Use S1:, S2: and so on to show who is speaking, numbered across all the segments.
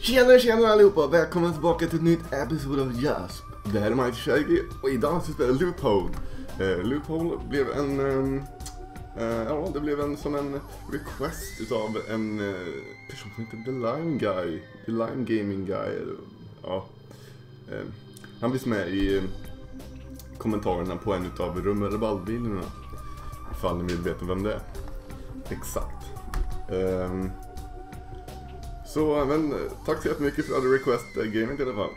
S1: Tjena allihopa, välkomna tillbaka till ett nytt episod av Jasp. Det här är Mighty Shaggy och idag så spelar Loophole. Loophole blev det blev en som en request utav en person som heter The Lime Guy. The Lime Gaming Guy. Ja. Han finns med i kommentarerna på en utav Rummelball-bilderna. Ifall ni vill veta vem det är. Exakt. Så, men tack så jättemycket för alla request-gamet i alla fall.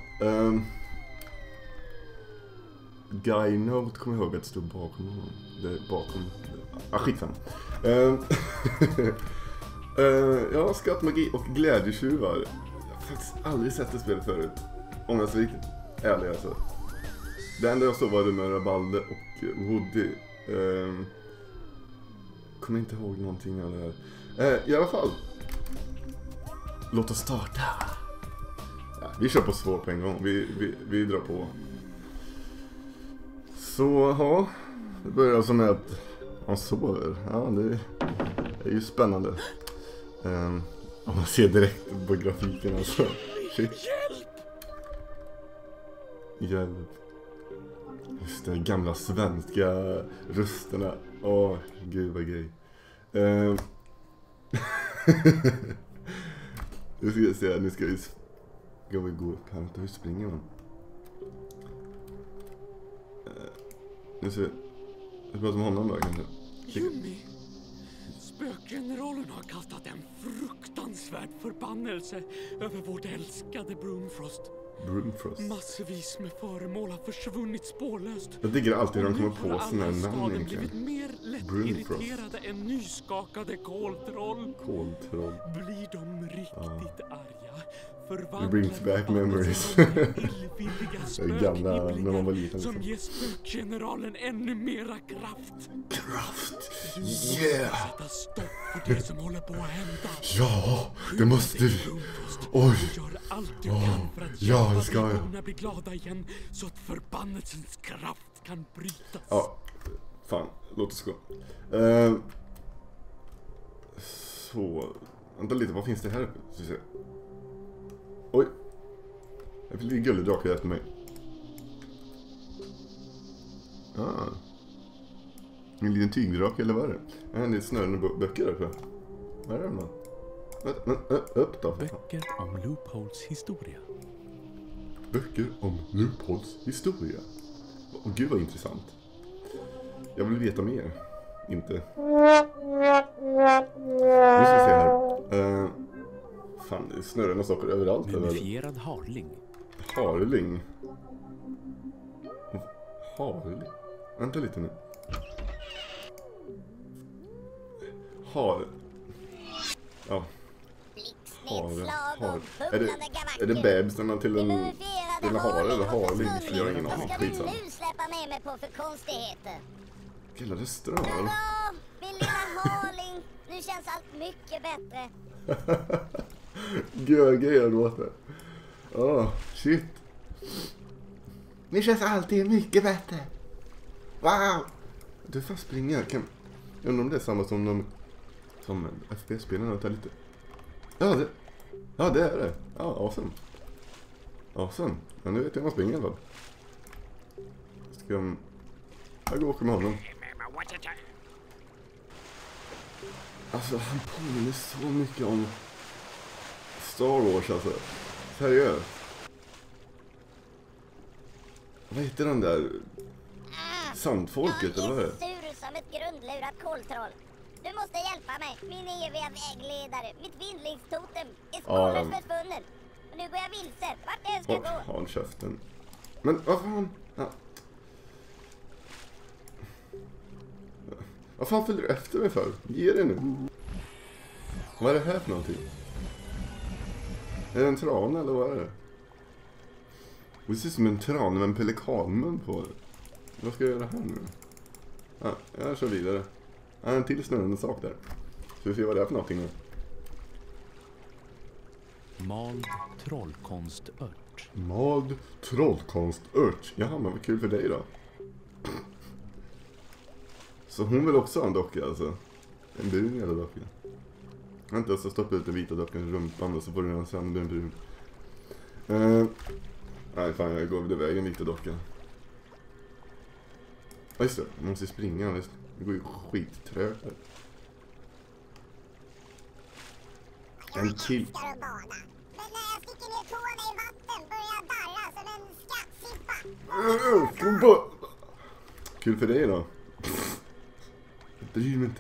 S1: Guy Note, kommer jag ihåg att det stod bakom honom. Det är bakom... skitsamma. Ja, skattmagi och glädjetjuvar. Jag har faktiskt aldrig sett det spelet förut. Om jag är så riktigt ärlig alltså. Det enda jag såg var Rummelbalde och Woody. Kommer inte ihåg någonting av det här. I alla fall. Låt oss starta. Ja, vi kör på svår på en gång. Vi drar på. Så, ja. Det börjar alltså med att man sover. Ja, det är ju spännande. Om man ser direkt på grafiken alltså. Shit. Hjälp. Just det, gamla svenska rösterna. Åh, gud vad grej. Nu ska jag se, nu ska vi gå upp här. Hur springer man? Nu ser vi. Jag pratar med honom där kanske.
S2: Jimmy, spökgeneralen har kastat en fruktansvärd förbannelse över vårt älskade Broomfrost. Massvis med föremål har försvunnit spårlöst.
S1: Jag tycker alltid de kommer på såna här namn
S2: egentligen. Blivit mer lättirriterade än nyskakade koltroll. Blir de riktigt arga?
S1: It brings back memories. Gamla när man var liten.
S2: Som ger spökgeneralen ännu mera kraft.
S1: Yeah!
S2: Sätta stopp för det som håller på att hända.
S1: Ja, det måste vi. Oj.
S2: Gör allt du kan för att
S1: ja, det ska jag.
S2: Kunna bli glada igen så att förbannelsens kraft kan brytas.
S1: Ja, fan, låt oss gå. Så, vänta lite, vad finns det här uppe? Så se. Oj. Jag vill ligga gulledrakar efter mig. En liten tygdrake eller vad är det? Det är snörande böcker där uppe. Vad är det man? Upp då.
S2: Böcker om Loopholes historia.
S1: Böcker om Loopholes historia. Åh gud vad intressant. Jag vill veta mer. Inte. Nu ska vi se här. Fan, det är snurrande saker överallt.
S2: Mumifierad harling.
S1: Harling? Vänta lite nu. Ja. Är det bebisarna till en hare eller harling? Jag har ingen aning. Skitsamma.
S3: Nu släppa med mig på för konstigheter.
S1: Gilla restaurang.
S3: Hallå, min lilla harling. Nu känns allt mycket bättre.
S1: Gud vad grejer låter. Shit. Nu känns alltid mycket bättre. Wow. Du får springa. Jag undrar om det är samma som FPS-spelarna tar lite. Ja, det är det. Ja, awesome. Ja, nu vet jag vad man springer i alla fall. Jag går och åker med honom. Alltså, han påminner så mycket om Star Wars alltså. Seriöst. Vad heter den där? Sandfolket eller vad är det?
S3: Jag är sur som ett grundlurat koltroll. Du måste hjälpa mig, min eviga vägledare. Mitt vindlingstotem är spårlöst försvunnen. Och nu går jag vilse, vart jag ska gå.
S1: Håll käften. Men vad fan? Ja. Vad fan följer du efter mig för? Ge det nu. Vad är det här för någonting? Är det en trane eller vad är det? Det ser ut som en trane med en pelikanmun på det. Vad ska jag göra här nu? Jag kör vidare. En till snurrande sak där. Så vi ser vad det är för någonting nu.
S2: Mald trollkonstört.
S1: Jaha, men vad kul för dig då. Så hon vill också ha en docka alltså. En brun jävla docka. Vänta, så stoppa ut den vita dockan i rumpan och så får du en sen brun. Nej fan, jag går över vägen lite dock. Ja just det, man måste springa. Det går ju skittrögt här. En kill.
S3: Men när jag sticker ner tårna i vatten börjar jag darra som en skattsippa.
S1: Kul för dig då. Jag bryr mig inte.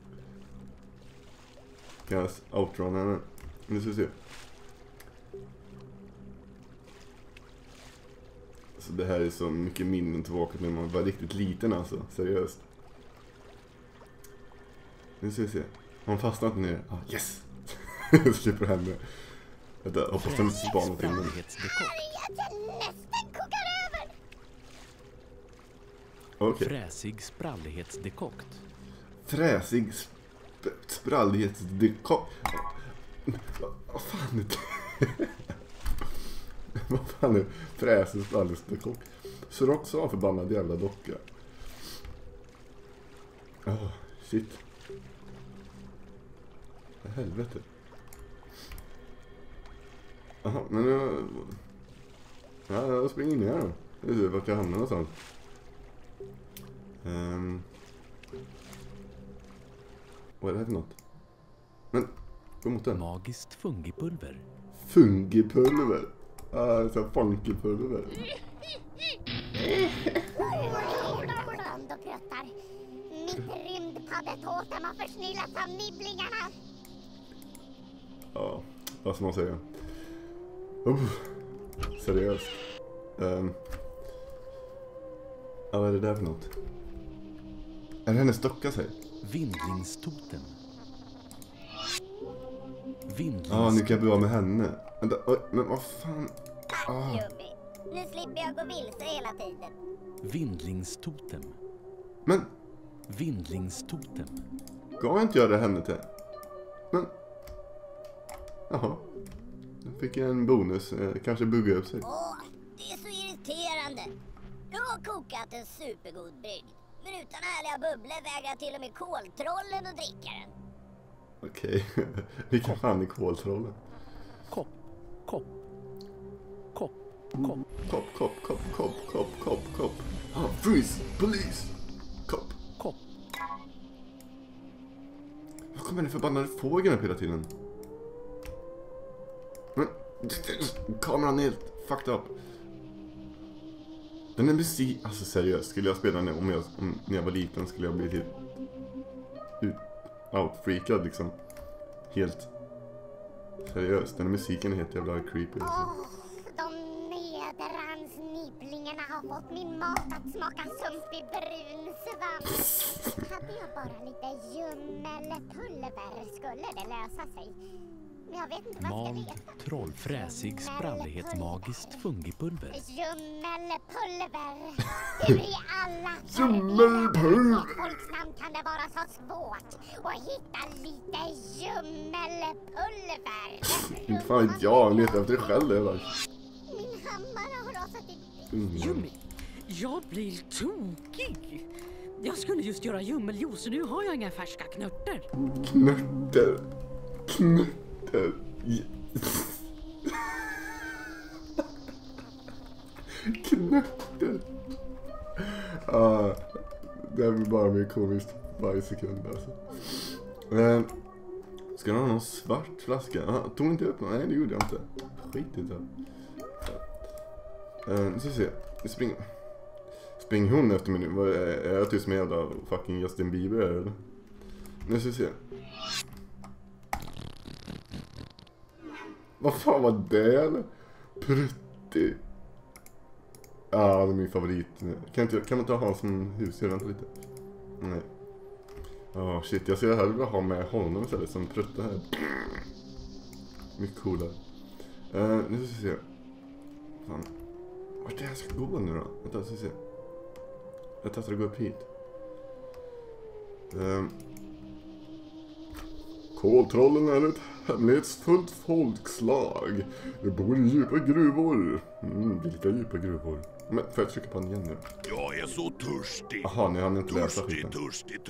S1: Kan jag outrunna henne? Nu ska vi se. Så det här är så mycket minnen tillbaka när man var riktigt liten alltså. Seriöst. Nu ska vi se. Har hon fastnat ner? Ah, yes! Jag slipper henne. Vänta, hoppas den spanar till mig.
S3: Nästan kokar över.
S1: Okej.
S2: Fräsig sprallighetsdekokt.
S1: Fräsig sprallighetsdekokt. Vad fan är det? Vad fan är fräsig sprallighetsdekokt? Så också förbannad jävla docka. Shit. Helvete. Jaha, men jag springer in här då. Jag vet vart jag hamnar någonstans. Vad är det här för något? Men, gå mot den.
S2: Magiskt fungipulver.
S1: Fungipulver? Så här funkipulver.
S3: Band och pruttar. Mitt rymdpaddetotem har försnillat av nibblingarna.
S1: Ja, vad ska man säga? Seriöst. Vad är det där för något? Är det hennes docka sig?
S2: Vindlingstotem.
S1: Nu kan jag bli av med henne. Vänta, men vad fan?
S3: Jubbi. Nu slipper jag gå vilse hela tiden.
S2: Vindlingstotem.
S1: Men,
S2: Vindlingstotem.
S1: gav jag inte göra det henne till? Men, jaha. Då fick jag en bonus. Kanske bugga upp sig.
S3: Det är så irriterande. Jag har kokat en supergod brygg. Men utan härliga bubblor vägrar jag till och med koltrollen att dricka den.
S1: Okej. Vilka fan är koltrollen?
S2: Kopp.
S1: Kopp. Freeze! Police! Kopp. Vad kommer den förbannade fågeln upp hela tiden? Men, kameran är helt fucked up. Den är musik, alltså seriöst, skulle jag spela den när jag var liten skulle jag bli helt outfreakad liksom. Helt seriöst, den här musiken är helt jävla creepy alltså.
S3: De nedrans nibblingarna har fått min mat att smaka sumpig brun svamp. Hade jag bara lite ljummelpulver skulle det lösa sig. Men jag vet inte vad jag ska
S2: Mald,
S3: veta.
S2: trollfräsig sprallighet, magiskt fungipulver.
S3: Ljummelpulver. Hur i alla
S1: Ljummelpulver.
S3: folksnamn kan det vara så svårt att hitta lite ljummelpulver?
S1: Inte fan vet jag letar efter det själv eller?
S3: Min hammare har rasat i...
S4: Jummi, jag blir tokig. Jag skulle just göra ljummeljuice och nu har jag inga färska knörter.
S1: Knörter. Knörter. Det här blir bara mer komiskt varje sekund alltså. Ska du ha någon svart flaska? Tog inte upp någon? Nej, det gjorde jag inte. Skit i det. Nu ska vi se. Spring hon efter mig nu? Är jag tyst med jävla fucking Justin Bieber eller? Nu ska vi se. Vad fan var det eller? Prutti. Det är min favorit. Kan man inte ha som husdjur? Vänta lite. Nej. Shit, jag ser hellre ha med honom istället som prutta här. Mycket coolare. Nu ska vi se. Fan. Vart är det jag ska gå nu då? Vänta, ska vi se. Jag testar att gå upp hit. Koltrollen är ett hemlighetsfullt folkslag. De bor i djupa gruvor. Det är lite djupa gruvor. Men får jag trycka på den igen nu?
S5: Jag är så törstig.
S1: Jaha, ni hann inte läsa skiten.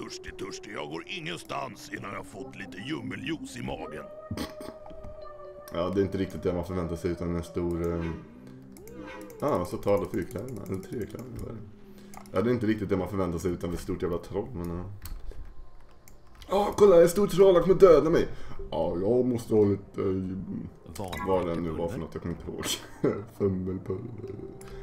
S5: Törstig. Jag går ingenstans innan jag fått lite ljummeljuice i magen.
S1: Ja, det är inte riktigt det man förväntar sig utan en stor... så tar alla 4 kläderna. Eller 3 kläder. Ja, det är inte riktigt det man förväntar sig utan ett stort jävla troll. Men... kolla, ett stort troll kommer döda mig. Ja, jag måste ha lite... vad det nu var för något, jag kommer inte ihåg. Fummelpulver.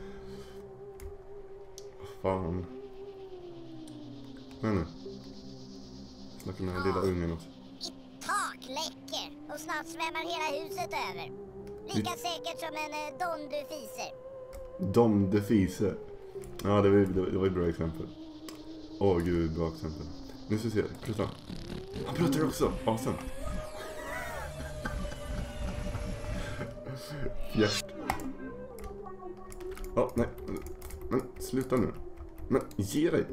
S1: Fan. Men nu. Snacka med den lilla ungen också.
S3: Tak läcker och snart svämmar hela huset över. Lika säkert som en dondufiser.
S1: Domdefiser. Ja, det var ett bra exempel. Gud, bra exempel. Nu ska vi se, prutta. Han pruttar också, awesome. Fjärt. Nej. Men sluta nu. Men ge dig.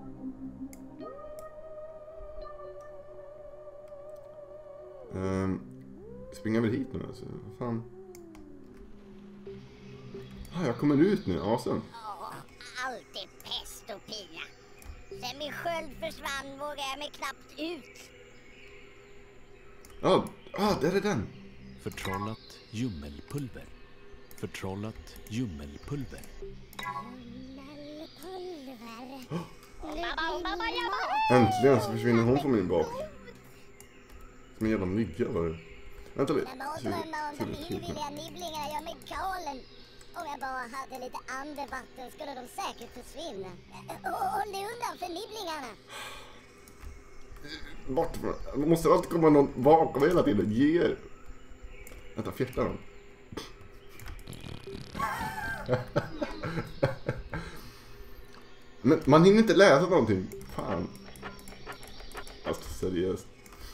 S1: Springer väl hit nu alltså. Vad fan. Jag kommer ut nu, awesome.
S3: Allt är pest och pina. Sen min sköld försvann vågar jag mig knappt ut.
S1: Där är den.
S2: Förtrollat jummelpulver. Förtrollat jummelpulver.
S1: Äntligen så försvinner hon från min bak. Som en jävla mygga var det. Vänta lite.
S3: Men må drömma om de illvilliga nibblingarna gör mig galen. Om jag bara hade lite andevatten skulle de säkert försvinna. Håll dig undan för nibblingarna.
S1: Bort. Det måste alltid komma någon bakom hela tiden. Ge er. Vänta, fjärtar dem. Men man hinner inte läsa någonting. Fan. Alltså seriöst.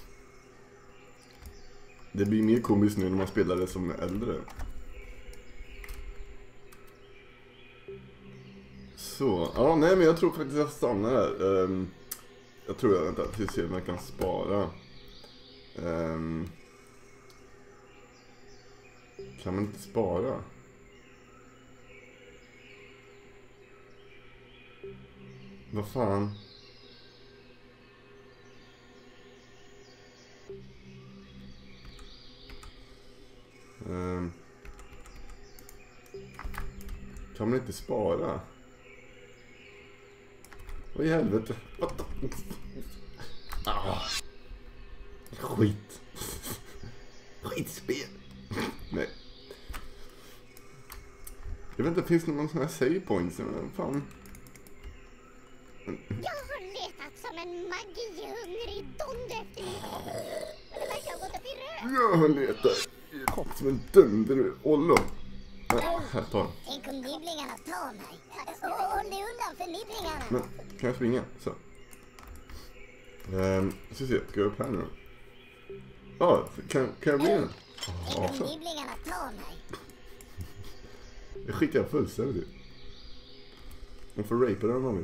S1: Det blir mer komiskt nu när man spelar det som äldre. Så, nej men jag tror faktiskt jag stannar här. Jag tror vänta, vi ser om jag kan spara. Kan man inte spara? Vad fan? Kan man inte spara? Vad i helvete? Skit. Skitspel. Nej. Jag vet inte, finns det någon sån här save points? Fan.
S3: Jag har letat som en magihungrig dond efter mig. Men det verkar ha gått upp i rök.
S1: Jag har letat som en dunder ollon. Här, ta den.
S3: Tänk om nibblingarna tar mig. Håll dig undan för nibblingarna.
S1: Men, kan jag springa? Så. Ska se, ska jag upp här nu? Kan jag bli en?
S3: Tänk om nibblingarna tar mig.
S1: Jag skickar fullständigt. Man får rapa den om man vill.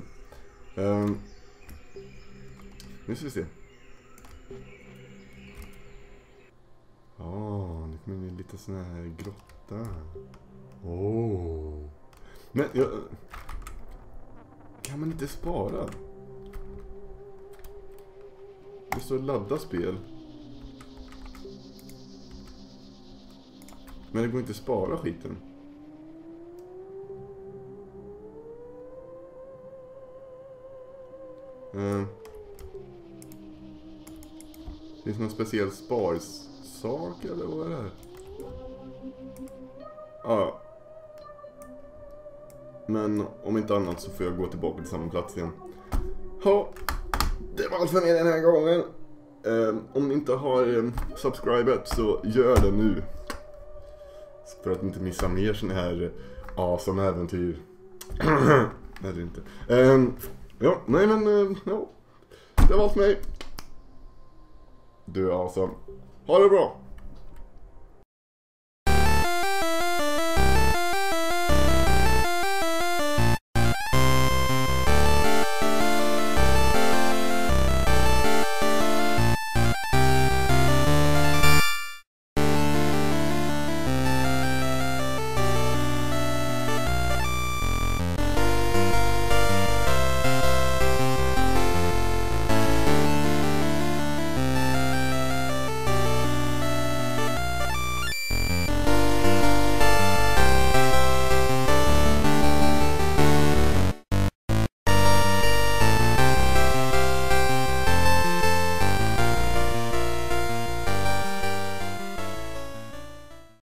S1: Nu ska vi se. Nu kommer in lite sån här grotta. Men kan man inte spara? Det står ladda spel. Men det går inte att spara skiten. Finns det någon speciell sparsak eller vad är det här? Ja. Men om inte annat så får jag gå tillbaka till samma plats igen. Det var allt för mig den här gången. Om ni inte har subscribet så gör det nu. För att inte missa mer såna här awesome äventyr. Eller inte. Ja, nej men det var allt för mig. Du är awesome. Ha det bra.